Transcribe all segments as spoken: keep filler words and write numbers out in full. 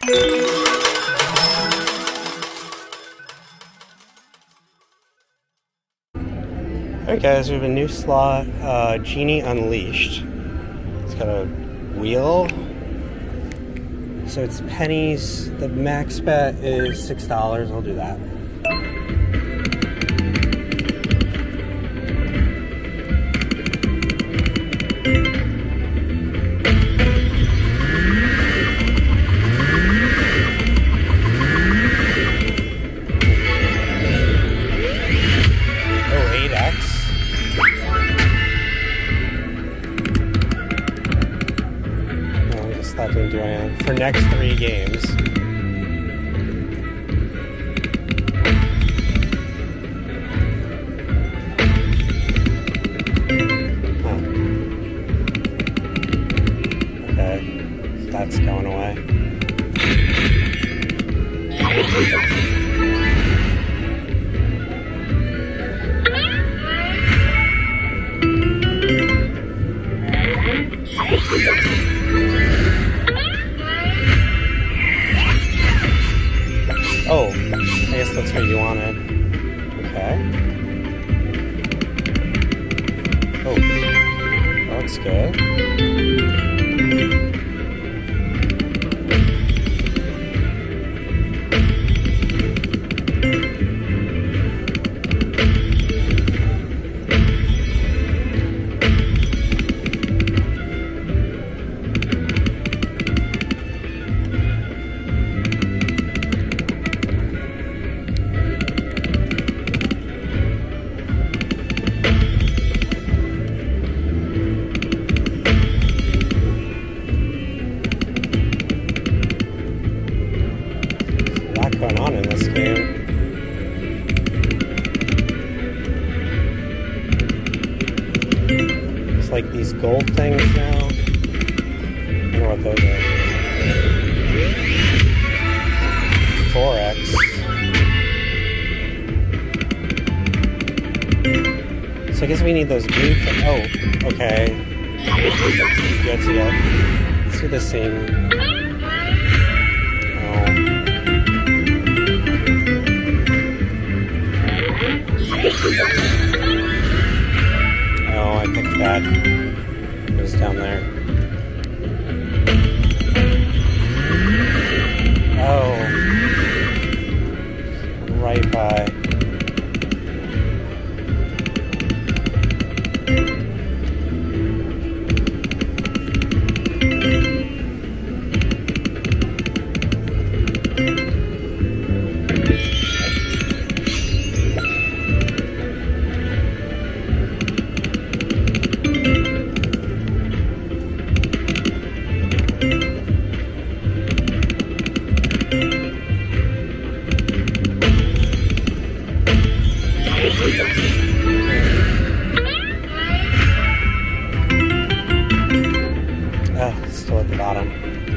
Alright guys, we have a new slot, uh, Genie Unleashed. It's got a wheel. So it's pennies. The max bet is six dollars. I'll do that. That didn't do anything. For next three games. Huh. Okay. So that's going away. Oh, I guess that's what you wanted. Okay. Oh, that looks good. Going on in this game. It's like these gold things now. I don't know what those are. four X. So I guess we need those blue things. Oh, okay. Good to go. Let's do the same. Oh, I picked that. It was down there. Oh. Right by. Oh, still at the bottom.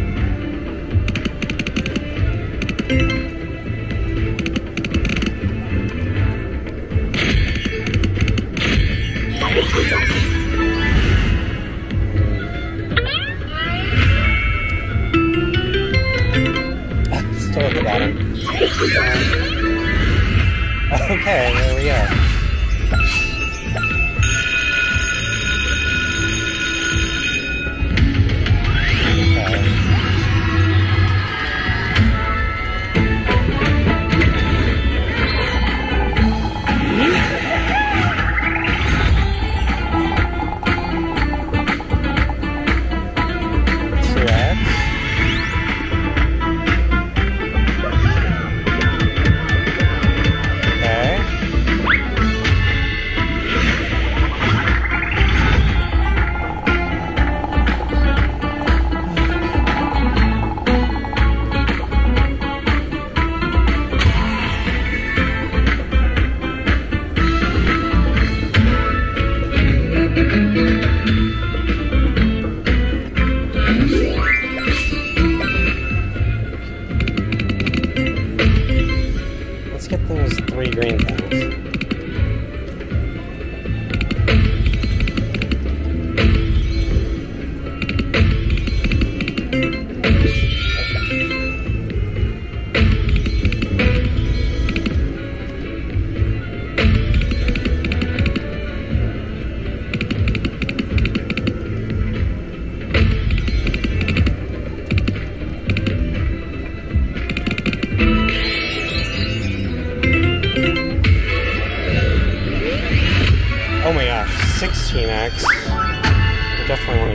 Still at the bottom. Okay, there we go. Okay.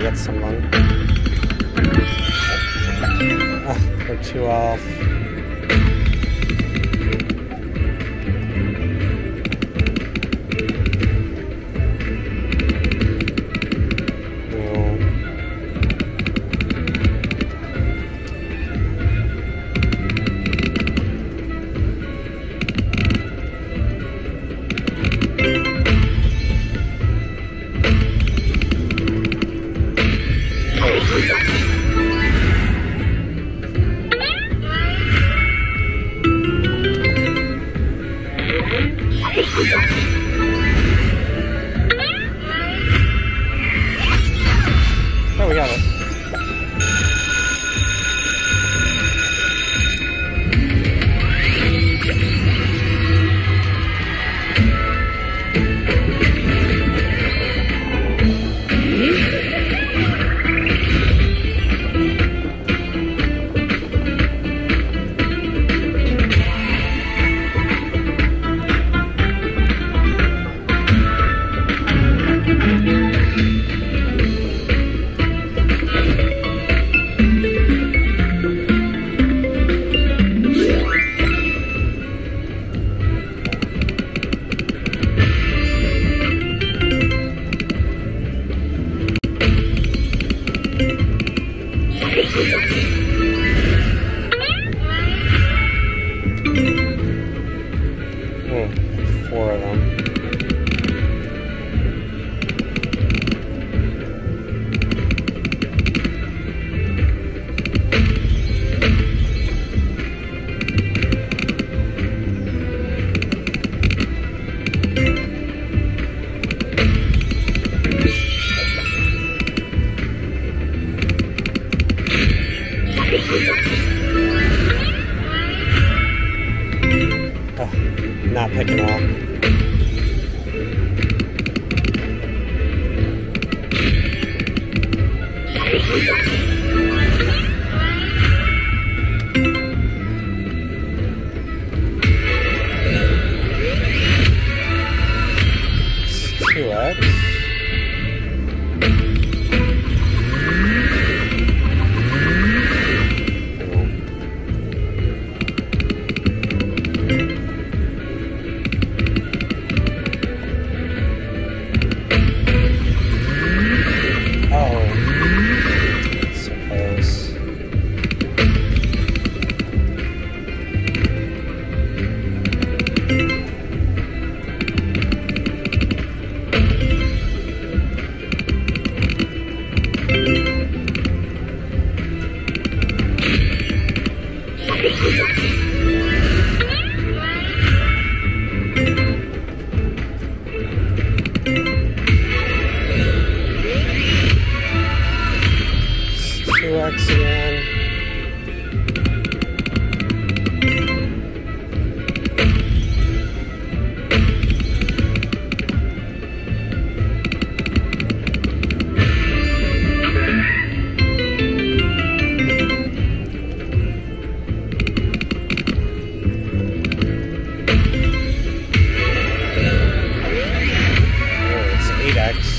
get someone. Ugh, we're two off. Oh, we got it. Hmm, four of them. Oh, not picking up. two X. two X again. Oh, it's eight X.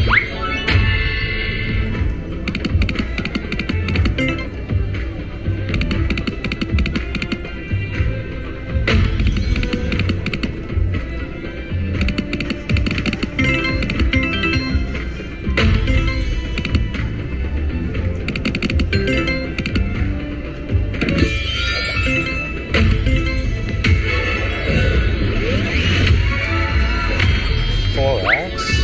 four X.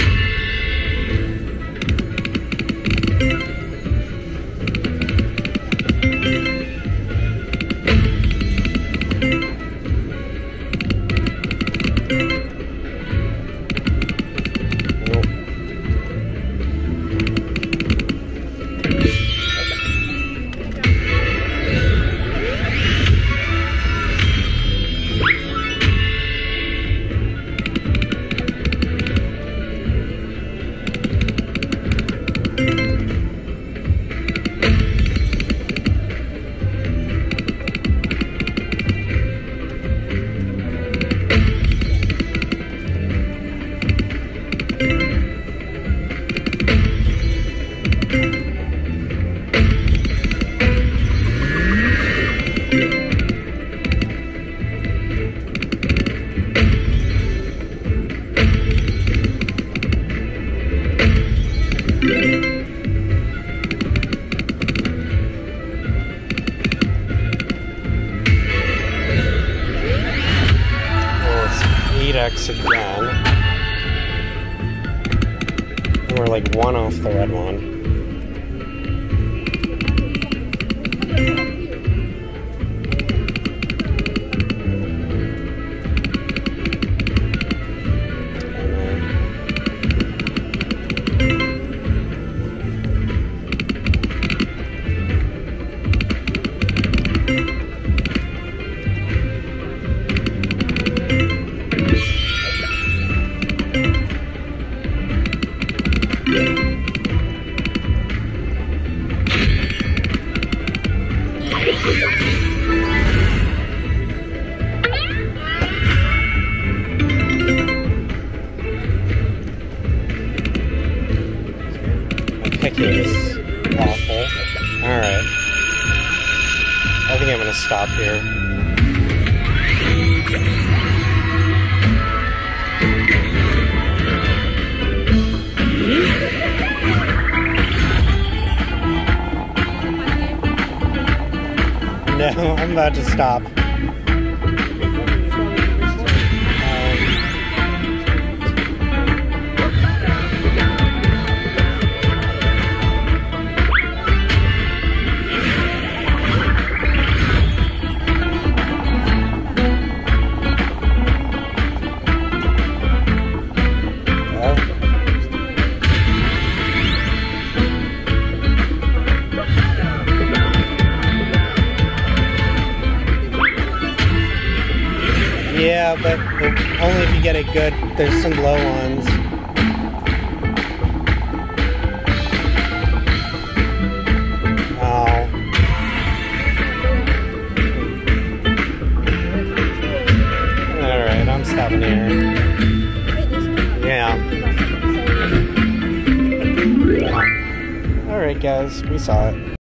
Nope. X again. And we're like one off the red one. Is awful. Alright. I think I'm gonna stop here. No, I'm about to stop. Yeah, but only if you get it good. There's some low ones. Oh. Alright, I'm stopping here. Yeah. Alright guys, we saw it.